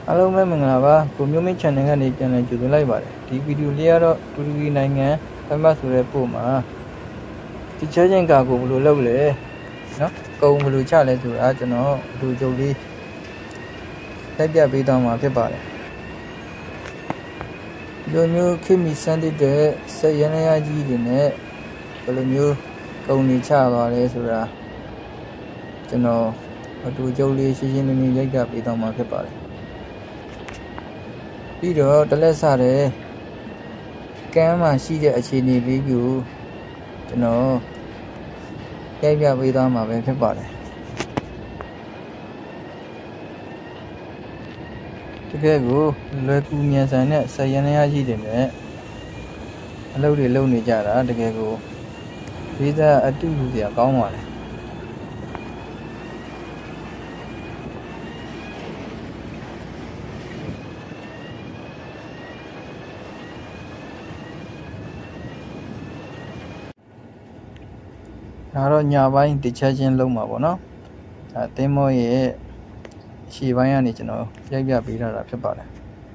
အားလုံးပဲမင်္ဂလာပါကိုမျိုးမင်း channel ကနေပြန်လည်ကြိုဆိုလိုက်ပါတယ်ဒီဗီဒီယိုလေးကတော့တူရကီနိုင်ငံဖမ်းမဆိုတဲ့ပို့မှာဒီချဲချင်းကာကိုဘယ်လိုလုပ်လဲနော်ကုံဘယ်လိုချလဲဆိုတာကျွန်တော်အတူကြုံလေးလိုက်ပြပေးသွားမှာဖြစ်ပါတယ်ဒီလိုမျိုးခေတ်မီစမ်းတဲ့စက်ရန်ရကြီးတွေနဲ့ဘယ်လိုမျိုးကုံတွေချသွားလဲဆိုတာကျွန်တော်အတူကြုံလေးရှင်းရှင်းလင်းလင်းရိုက်ပြပေးသွားမှာဖြစ်ပါတယ်ပြီးတော့တလက်စားတဲ့ကမ်းမှာရှိတဲ့အခြေအနေလေးကိုကျွန်တော်ရိုက်ပြပေးသွားမှာပဲဖြစ်ပါတယ်တကယ်ကိုလွယ်ကူမြန်ဆန်တဲ့စက်ရန်ရကြီးတွေနဲ့အလုပ်တွေလုပ်နေကြတာတကယ်ကိုဒေသအတူလူစရာကောင်းပါတယ်ဒါတော့ညာပိုင်းတခြားချင်းလုံးမှာပေါ့နော်အဲသင်းမောရဲ့ရှေ့ပိုင်းကနေကျွန်တော်ရိုက်ပြပေးထားတာဖြစ်ပါတယ်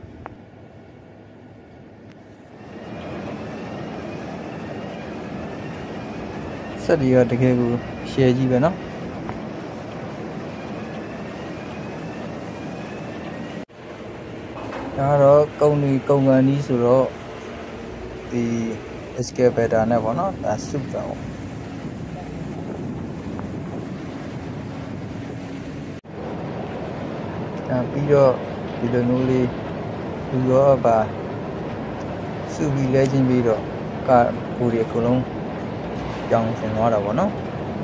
စက်တွေကတကယ်ကိုရှယ်ကြီးပဲနော်ဒါတော့ကုံကန်ကြီးဆိုတော့ဒီ excavator နဲ့ပေါ့နော်ဒါစုတာပေါ့ပြီးတော့ဒီလိုမျိုးလေးလူရောပါစုပြီးလဲချင်းပြီးတော့ကာကိုတွေအကုန်လုံးကြောင်ဆင်သွားတာပေါ့နော်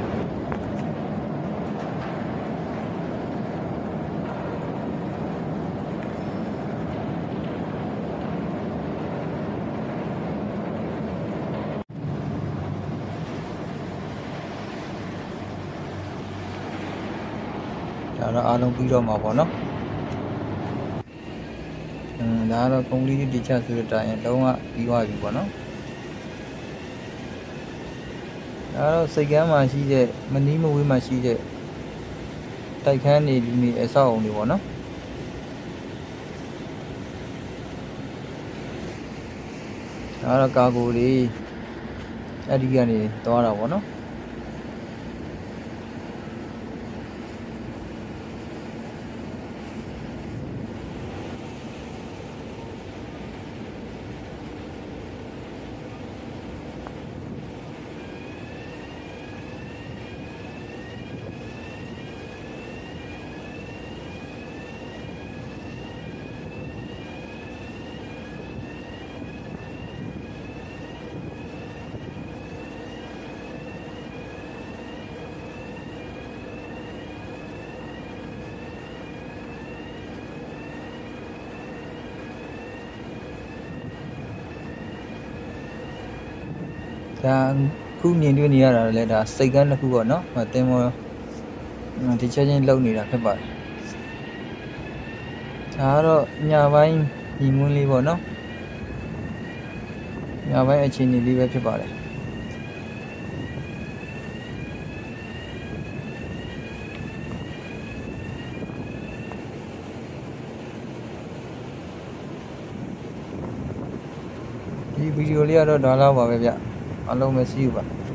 ဒါတော့အားလုံးပြီးတော့မှာပေါ့နော်ဒါတော့ကုံလေးတိကျဆိုတဲ့အတိုင်းလုံးဝပြီးသွားပြီပေါ့နော်ဒါတော့စိတ်ကမ်းမှာရှိတဲ့မနီးမဝေးမှာရှိတဲ့တိုက်ခန်းနေလူနေအဆောက်အုံတွေပေါ့နော်ဒါတော့ကာကိုလေးအဲ့ဒီကနေသွားတာပေါ့နော်ဒါခုမြင်တွေ့နေရတာလည်းဒါစိတ်ကန်းတစ်ခုပေါ့နော်အတင်းမောဒီချက်ချင်းလုံနေတာဖြစ်ပါတယ်ဒါကတော့ညာပိုင်းညီမွန်းလေးပေါ့နော်ညာပိုင်းအခြေအနေလေးပဲဖြစ်ပါတယ်ဒီဗီဒီယိုလေးကတော့ဒါလောက်ပါပဲဗျအားလုံးပဲsee youပါ